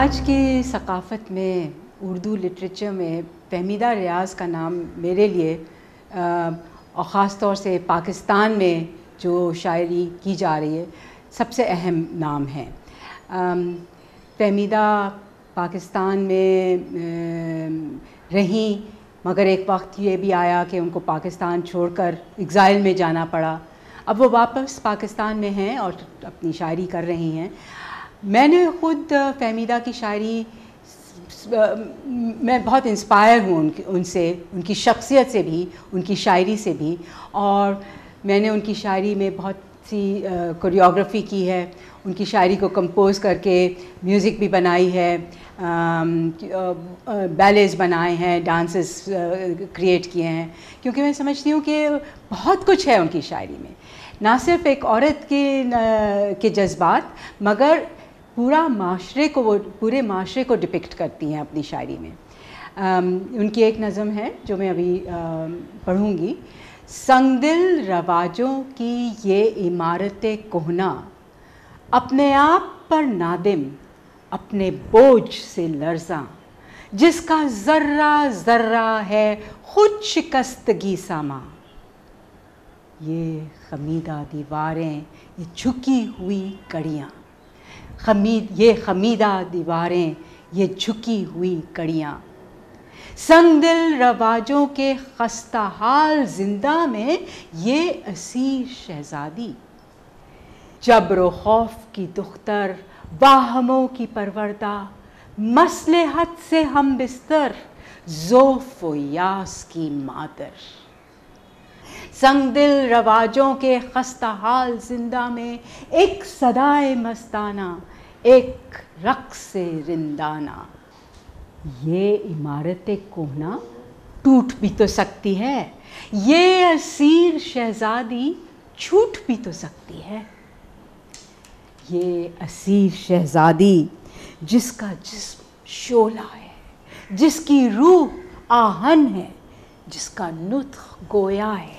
आज की सकाफ़त में उर्दू लिटरेचर में फ़हमीदा रियाज़ का नाम मेरे लिए और ख़ास तौर से पाकिस्तान में जो शायरी की जा रही है सबसे अहम नाम है। फ़हमीदा पाकिस्तान में रहीं, मगर एक वक्त ये भी आया कि उनको पाकिस्तान छोड़कर एग्ज़ाइल में जाना पड़ा। अब वो वापस पाकिस्तान में हैं और अपनी शायरी कर रही हैं। मैंने ख़ुद फ़हमीदा की शायरी मैं बहुत इंस्पायर हूँ उनसे, उनकी शख्सियत से भी, उनकी शायरी से भी। और मैंने उनकी शायरी में बहुत सी कोरियोग्राफी की है, उनकी शायरी को कंपोज़ करके म्यूज़िक भी बनाई है, बैलेज बनाए हैं, डांसेस क्रिएट किए हैं, क्योंकि मैं समझती हूँ कि बहुत कुछ है उनकी शायरी में, ना सिर्फ़ एक औरत के जज्बात, मगर पूरा माशरे को, वो पूरे माशरे को डिपिक्ट करती हैं अपनी शायरी में। उनकी एक नज़म है जो मैं अभी पढ़ूँगी। संगदिल रवाजों की ये इमारतें कोहना, अपने आप पर नादिम, अपने बोझ से लर्ज़ां, जिसका ज़र्रा ज़र्रा है खुद शिकस्तगी सामा। ये खमीदा दीवारें, ये झुकी हुई कड़ियाँ, ये खमीदा दीवारें, ये झुकी हुई कड़ियाँ, संगदिल रवाजों के खस्ता हाल जिंदा में ये असीर शहजादी, जब्र खौफ की दुख्तर, वाहमों की परवरदा, मसलहत से हम बिस्तर, ज़ौफ़ व यास की मादर। संगदिल रवाजों के खस्ता हाल जिंदा में एक सदाए मस्ताना, एक रक़्स रिंदाना। ये इमारतें कोहना टूट भी तो सकती है, ये असीर शहजादी छूट भी तो सकती है। ये असीर शहजादी जिसका जिस्म शोला है, जिसकी रूह आहन है, जिसका नुत्ख़ गोया है,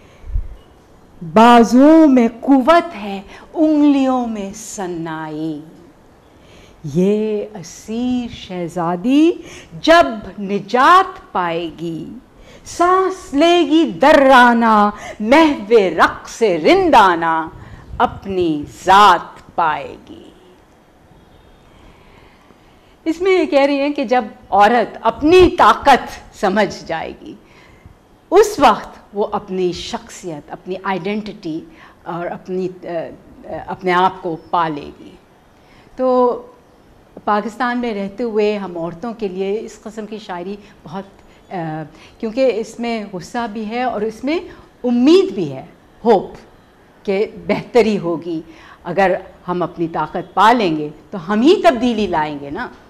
बाजुओं में कुव्वत है, उंगलियों में सन्नाई। ये असीर शहजादी जब निजात पाएगी, सांस लेगी दर्राना, महवे रक़्स रिंदाना, अपनी ज़ात पाएगी। इसमें ये कह रही हैं कि जब औरत अपनी ताकत समझ जाएगी, उस वक्त वो अपनी शख्सियत, अपनी आइडेंटिटी और अपने आप को पा लेगी। तो पाकिस्तान में रहते हुए हम औरतों के लिए इस किस्म की शायरी बहुत क्योंकि इसमें गुस्सा भी है और इसमें उम्मीद भी है, होप कि बेहतरी होगी। अगर हम अपनी ताकत पा लेंगे तो हम ही तब्दीली लाएंगे ना।